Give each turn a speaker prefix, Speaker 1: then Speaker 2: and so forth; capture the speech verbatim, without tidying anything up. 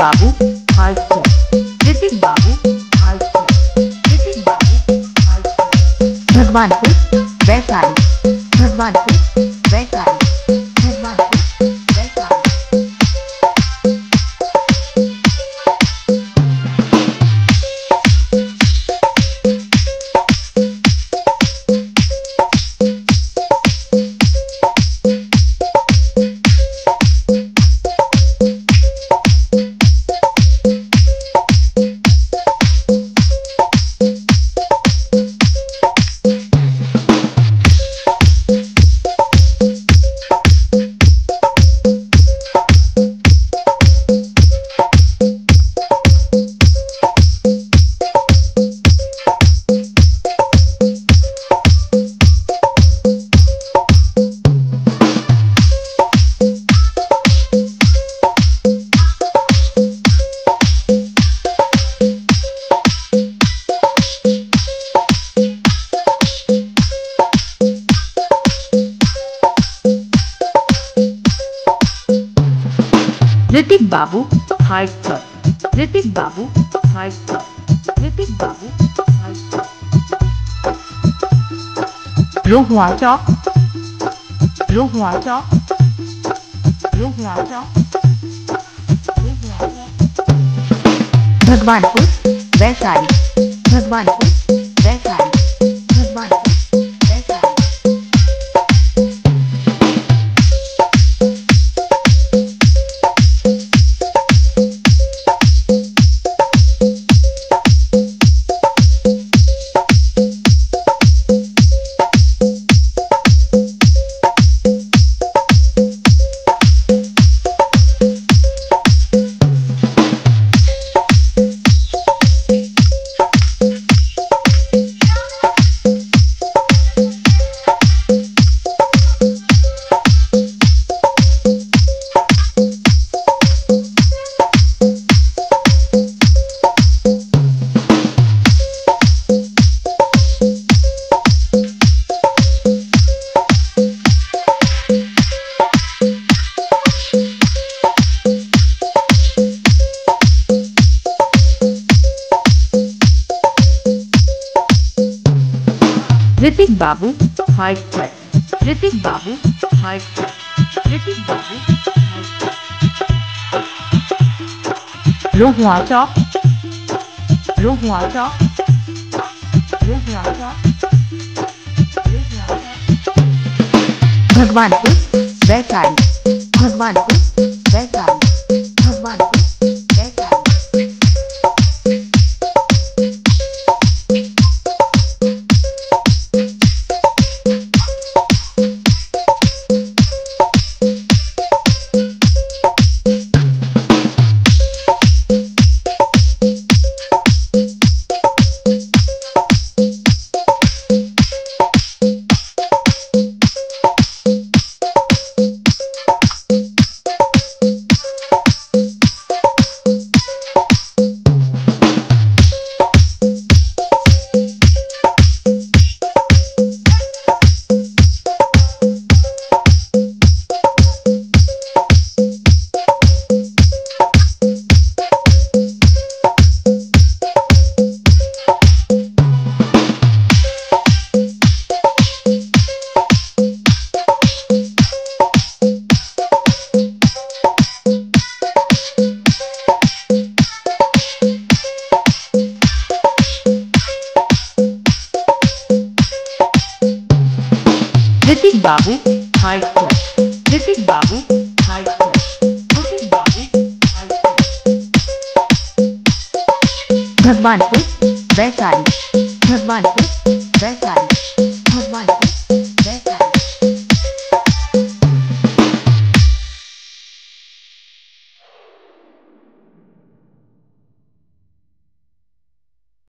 Speaker 1: Babu high school. Ritik Babu high school. Ritik Babu high school. Bhagwanpur Vaishali. Bhagwanpur Vaishali. Bhagwanpur Vaishali. Ritik Babu high school. Ritik Babu high school. Ritik Babu high school. Rohua Chowk. Rohua Chowk. Rohua Chowk. Bhagwanpur Vaishali. Bhagwanpur Vaishali. Bhagwanpur Vaishali. Ritik Babu high school. Ritik Babu high school. Ritik Babu high school. Rohua Chowk. Rohua Chowk. Rohua Chowk. Bhagwanpur Vaishali. Bhagwanpur Vaishali. Bhagwanpur Vaishali. Ritik Babu high school. Ritik Babu high school. Ritik Babu high school. Bhagwanpur Vaishali. Bhagwanpur